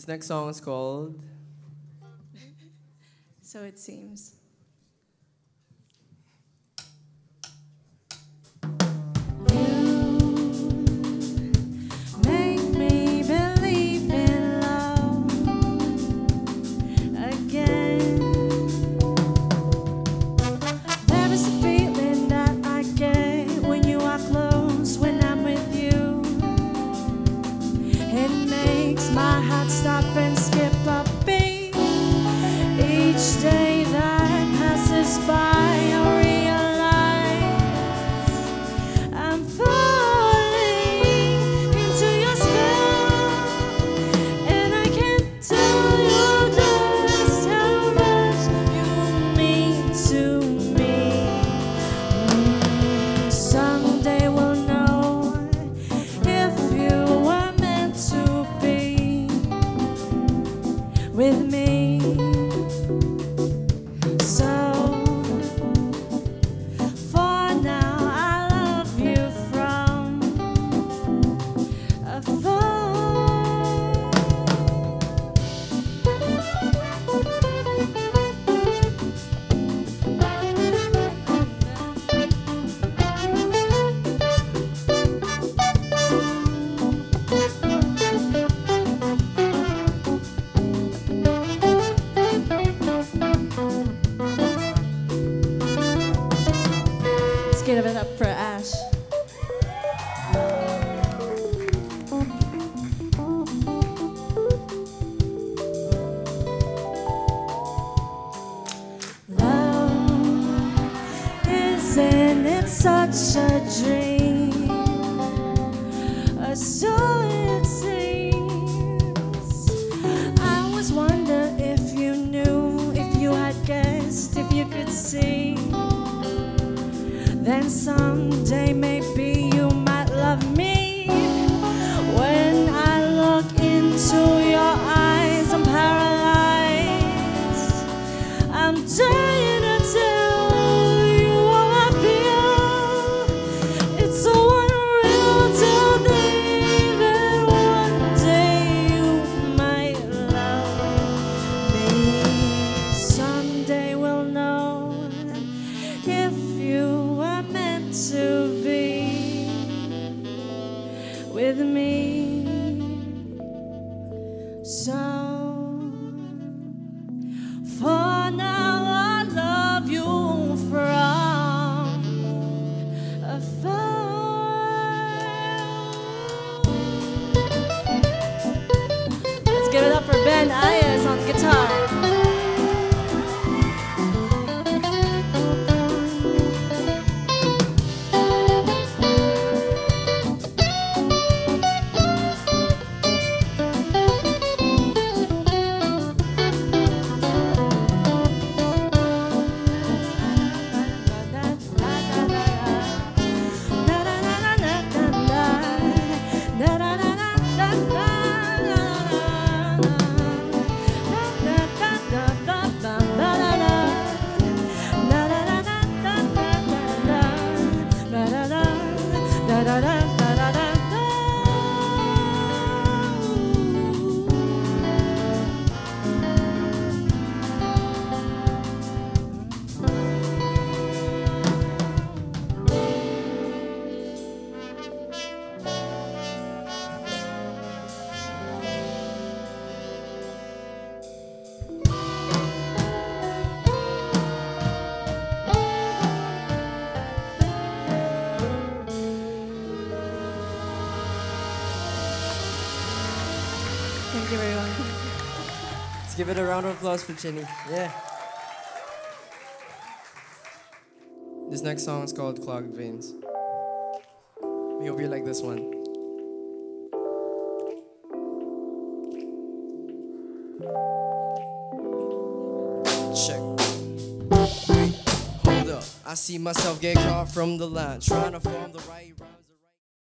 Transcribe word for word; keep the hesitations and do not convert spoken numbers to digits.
This next song is called So It Seems. Give it up for Asch. Love, isn't it such a dream? Uh, so it seems. I always wonder if you knew, if you had guessed, if you could see. Then someday maybe you might love me. When I look into your eyes, I'm paralyzed. I'm dying to tell you all I feel. It's so unreal to believe that one day you might love me. Someday we'll know if you to be with me. So for now I love you from afar. Let's give it up for Ben Ayers on guitar. Thank you, everyone. Let's give it a round of applause for Cheenee. Yeah. This next song is called Clogged Veins. We hope you like this one. Check. Wait, hold up. I see myself get caught from the line, trying to form the right rhyme.